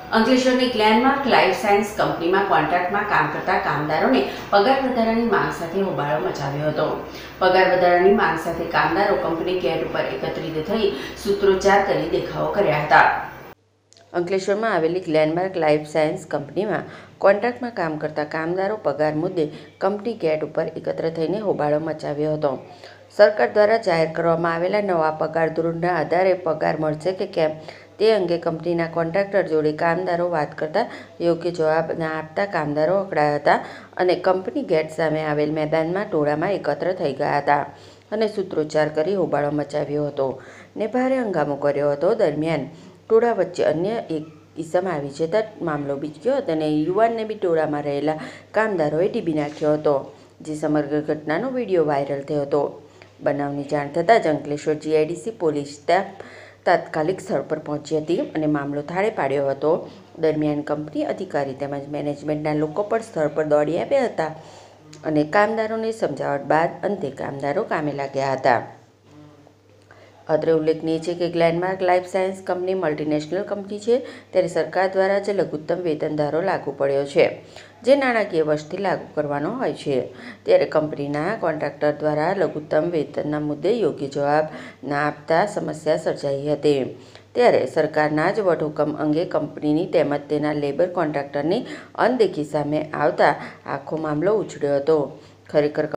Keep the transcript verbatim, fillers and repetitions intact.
અંકલેશ્વરની Glenmark life science કંપનીમાં કોન્ટ્રાક્ટમાં કામ કરતા કામદારોને પગાર વધારાની માંગ સાથે હોબાળો મચાવ્યો હતો। પગાર વધારાની માંગ સાથે કામદારો કંપની ગેટ ઉપર એકત્રિત થઈ સૂત્રોચ્ચાર કરી દેખાવો કર્યા હતા। અંકલેશ્વરમાં આવેલી ગ્લેનમાર્ક લાઈફ સાયન્સ કંપનીમાં કોન્ટ્રાક્ટમાં કામ કરતા કામદારો પગાર મુદ્દે કંપની ગેટ ઉપર એકત્ર થઈને હોબાળો મચાવ્યો હતો। સરકાર દ્વારા જાહેર કરવામાં આવેલા નવા પગાર ધોરણના આધારે પગાર મળશે કે કેમ તે અંગે કંપનીના કોન્ટ્રાક્ટર જોડે કામદારો વાત કરતા યોગ્ય જવાબ ના આપતા કામદારો અકળાયા હતા અને કંપની ગેટ સામે આવેલ મેદાનમાં ટોળામાં એકત્ર થઈ ગયા હતા અને સૂત્રોચ્ચાર કરી હોબાળો મચાવ્યો હતો ને ભારે હંગામો કર્યો હતો। દરમિયાન ટોળા વચ્ચે અન્ય એક ઈસમ આવી જતા મામલો બીજગ્યો હતો અને યુવાનને બી ટોળામાં રહેલા કામદારોએ ટીબી નાખ્યો હતો, જે સમગ્ર ઘટનાનો વિડીયો વાયરલ થયો હતો। બનાવની જાણ થતાં જ અંકલેશ્વર જીઆઈડીસી પોલીસ સ્ટાફ તાત્કાલિક સ્થળ પર પહોંચી હતી અને મામલો થાળે પાડ્યો હતો। દરમિયાન કંપની અધિકારી તેમજ મેનેજમેન્ટના લોકો પણ સ્થળ પર દોડી આવ્યા હતા અને કામદારોને સમજાવટ બાદ અંતે કામદારો કામે લાગ્યા હતા। અત્રે ઉલ્લેખનીય છે કે Glenmark life science company multinational company છે, ત્યારે સરકાર દ્વારા જે લઘુત્તમ વેતન ધારો લાગુ પડ્યો છે, જે નાણાકીય વર્ષથી લાગુ કરવાનો હોય છે, ત્યારે કંપનીના કોન્ટ્રાક્ટર દ્વારા લઘુત્તમ વેતનના મુદ્દે યોગ્ય જવાબ ના આપતા સમસ્યા સર્જાઈ હતી। ત્યારે સરકારના જ વટહુકમ અંગે કંપનીની તેમજ તેના લેબર કોન્ટ્રાક્ટરની અનદેખી સામે આવતા આખો મામલો ઉછળ્યો હતો। ખરેખર